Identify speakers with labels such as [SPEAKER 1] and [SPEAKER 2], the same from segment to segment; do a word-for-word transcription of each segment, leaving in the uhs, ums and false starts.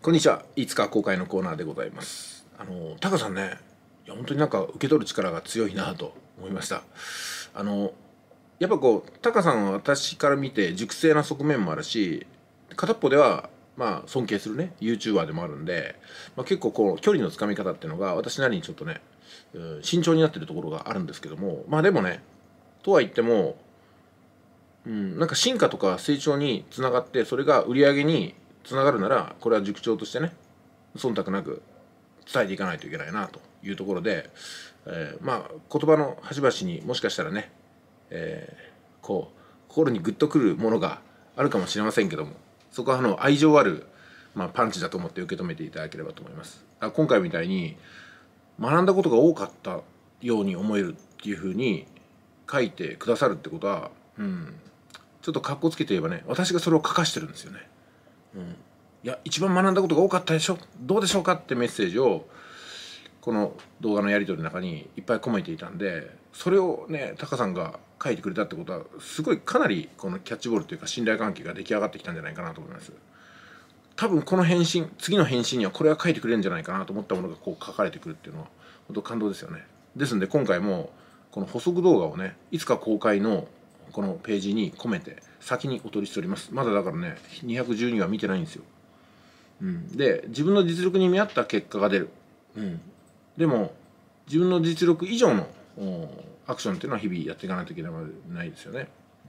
[SPEAKER 1] こんにちは。いつか公開のコーナーでございます。あのタカさんね、いや本当になんか受け取る力が強いなと思いました。あのやっぱこうタカさんは私から見て熟成な側面もあるし、片っぽではまあ尊敬するね ユーチューバー でもあるんで、まあ、結構こう距離のつかみ方っていうのが私なりにちょっとね、うん、慎重になってるところがあるんですけども、まあでもね、とは言っても、うん、なんか進化とか成長につながって、それが売り上げにつながるなら、これは塾長としてね、忖度なく伝えていかないといけないなというところで、えー、まあ言葉の端々にもしかしたらね、えー、こう心にグッとくるものがあるかもしれませんけども、そこはあの愛情ある、まあ、パンチだと思って受け止めていただければと思います。あ、今回みたいに学んだことが多かったように思えるっていうふうに書いてくださるってことは、うん、ちょっとかっこつけて言えばね、私がそれを書かしてるんですよね。うん、いや一番学んだことが多かったでしょ、どうでしょうかってメッセージをこの動画のやり取りの中にいっぱい込めていたんで、それをねタカさんが書いてくれたってことは、すごいかなりこのキャッチボールというか信頼関係が出来上がってきたんじゃないかなと思います。多分この返信、次の返信にはこれは書いてくれるんじゃないかなと思ったものがこう書かれてくるっていうのは本当感動ですよね。ですんで今回もこの補足動画をね、いつか公開のこのページに込めて先にお取りしております。まだだからねにひゃくじゅうには見てないんですよ。うん、で自分の実力に見合った結果が出る、うん、でも自分の実力以上のアクションっていうのは日々やっていかないといけないですよね。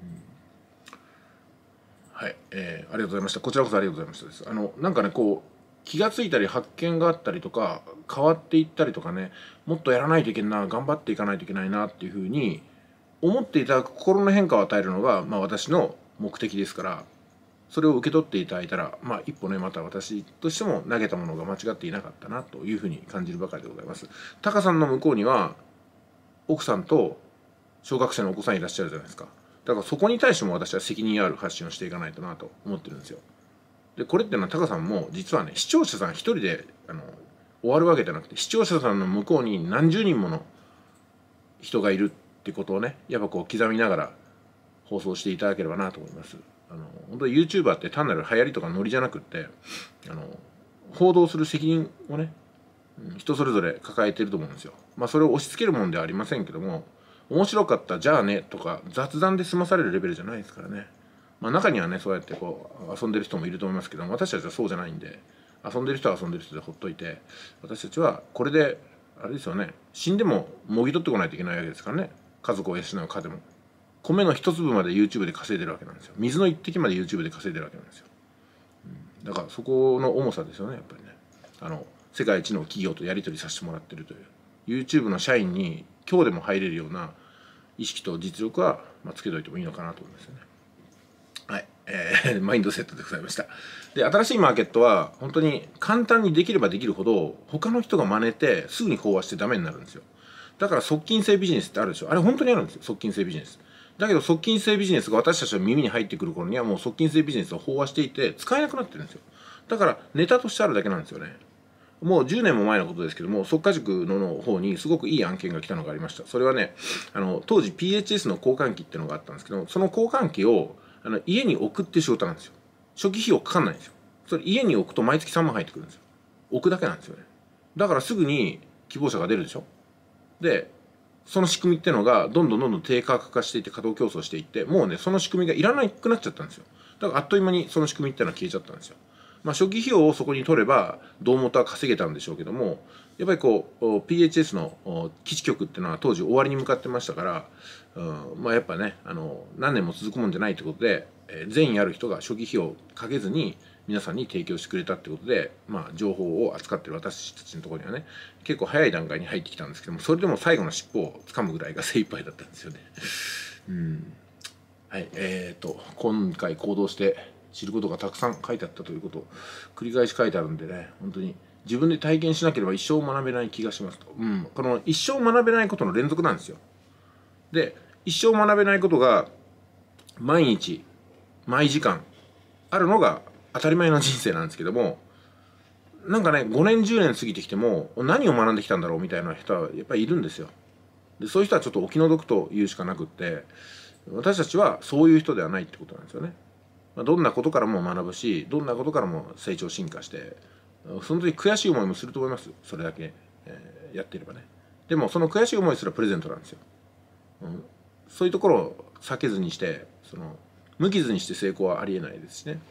[SPEAKER 1] うん、はい、えー、ありがとうございました。こちらこそありがとうございましたです。あのなんかね、こう気が付いたり発見があったりとか変わっていったりとかね、もっとやらないといけないな、頑張っていかないといけないなっていうふうに思っていただく心の変化を与えるのが、まあ、私の目的ですから、それを受け取っていただいたら、まあ、一歩ね、また私としても投げたものが間違っていなかったなというふうに感じるばかりでございます。タカさんの向こうには奥さんと小学生のお子さんいらっしゃるじゃないですか。だからそこに対しても私は責任ある発信をしていかないとなと思ってるんですよ。でこれっていうのはタカさんも実はね、視聴者さん一人であの終わるわけじゃなくて、視聴者さんの向こうに何十人もの人がいるってことをね、やっぱこう刻みながら放送していただければなと思います。あの本当に YouTuber って単なる流行りとかノリじゃなくって、あの報道する責任をね、人それぞれ抱えてると思うんですよ。まあそれを押し付けるもんではありませんけども、面白かったじゃあねとか雑談で済まされるレベルじゃないですからね。まあ中にはね、そうやってこう遊んでる人もいると思いますけども、私たちはそうじゃないんで、遊んでる人は遊んでる人でほっといて、私たちはこれであれですよね、死んでももぎ取ってこないといけないわけですからね。家族を養う家でも米の一粒まで YouTube で稼いでるわけなんですよ。水の一滴まで YouTube で稼いでるわけなんですよ。うん、だからそこの重さですよね、やっぱりね。あの世界一の企業とやり取りさせてもらってるという YouTube の社員に今日でも入れるような意識と実力は、まあ、つけといてもいいのかなと思いますよね。はい、えー、マインドセットでございました。で新しいマーケットは本当に簡単にできればできるほど他の人が真似てすぐに飽和してダメになるんですよ。だから側近性ビジネスってあるでしょ。あれ本当にあるんですよ、側近性ビジネス。だけど側近性ビジネスが私たちの耳に入ってくる頃にはもう側近性ビジネスを飽和していて使えなくなってるんですよ。だからネタとしてあるだけなんですよね。もうじゅうねんも前のことですけども、速稼塾の方にすごくいい案件が来たのがありました。それはね、あの当時 ピーエイチエス の交換機っていうのがあったんですけど、その交換機をあの家に置くっていう仕事なんですよ。初期費用かかんないんですよ。それ家に置くと毎月さんまん入ってくるんですよ。置くだけなんですよね。だからすぐに希望者が出るでしょ。でその仕組みっていうのがどんどんどんどん低価格化していって稼働競争していって、もうねその仕組みがいらなくなっちゃったんですよ。だからあっという間にその仕組みっていうのは消えちゃったんですよ。まあ初期費用をそこに取れば胴元は稼げたんでしょうけども、やっぱりこう ピーエイチエス の基地局っていうのは当時終わりに向かってましたから、うん、まあやっぱね、あの何年も続くもんじゃないってことで、えー、善意ある人が初期費用をかけずに皆さんに提供してくれたってことで、まあ、情報を扱ってる私たちのところにはね結構早い段階に入ってきたんですけども、それでも最後の尻尾をつかむぐらいが精一杯だったんですよね。うん、はい、えーと今回行動して知ることがたくさん書いてあったということを繰り返し書いてあるんでね、本当に自分で体験しなければ一生学べない気がしますと、うん、この一生学べないことの連続なんですよ。で一生学べないことが毎日毎時間あるのが当たり前の人生なんですけども、なんかねごねんじゅうねん過ぎてきても何を学んできたんだろうみたいな人はやっぱりいるんですよ。でそういう人はちょっとお気の毒と言うしかなくって、私たちはそういう人ではないってことなんですよね。まあ、どんなことからも学ぶし、どんなことからも成長進化してその時悔しい思いもすると思います。それだけ、えーやっていればね。でもその悔しい思いすらプレゼントなんですよ。うん、そういうところを避けずにして、その無傷にして成功はありえないですしね。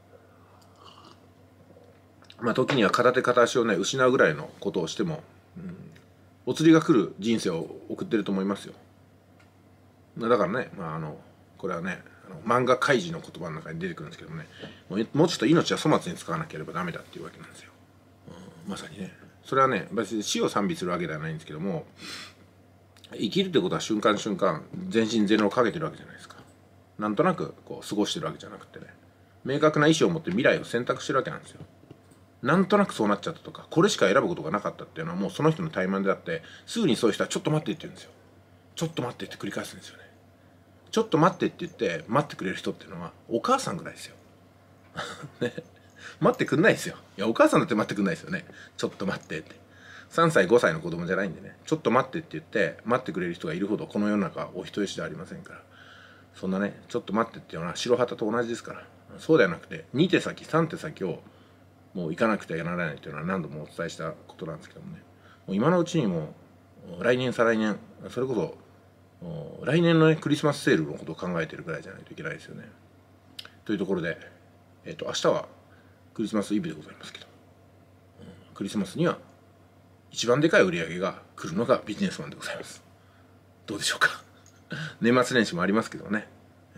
[SPEAKER 1] まあ時には片手片足をね失うぐらいのことをしても、うん、お釣りが来る人生を送ってると思いますよ。だからね、まあ、あのこれはねあの漫画「カイジ」の言葉の中に出てくるんですけどもね、もうもうちょっと命は粗末に使わなければダメだっていうわけなんですよ。うん、まさにねそれはね別に死を賛美するわけではないんですけども、生きるってことは瞬間瞬間全身全霊をかけてるわけじゃないですか。なんとなくこう過ごしてるわけじゃなくてね、明確な意思を持って未来を選択してるわけなんですよ。なんとなくそうなっちゃったとか、これしか選ぶことがなかったっていうのはもうその人の怠慢であって、すぐにそういう人はちょっと待ってって言うんですよ。ちょっと待ってって繰り返すんですよね。ちょっと待ってって言って待ってくれる人っていうのはお母さんぐらいですよ。ね、待ってくんないですよ。いやお母さんだって待ってくんないですよね。ちょっと待ってって。さんさいごさいの子供じゃないんでね、ちょっと待ってって言って待ってくれる人がいるほどこの世の中はお人よしではありませんから。そんなねちょっと待ってっていうのは白旗と同じですから。そうではなくてに手先さん手先をもう行かなくてはならないというのは何度もお伝えしたことなんですけどもね、もう今のうちにも来年再来年それこそ来年のねクリスマスセールのことを考えてるぐらいじゃないといけないですよね。というところで、えー、と明日はクリスマスイブでございますけど、うん、クリスマスには一番でかい売り上げが来るのがビジネスマンでございます。どうでしょうか。年末年始もありますけどね、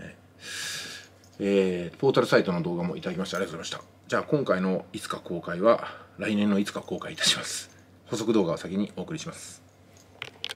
[SPEAKER 1] えー、ポータルサイトの動画もいただきましてありがとうございました。じゃあ今回のいつか公開は来年のいつか公開いたします。補足動画を先にお送りします。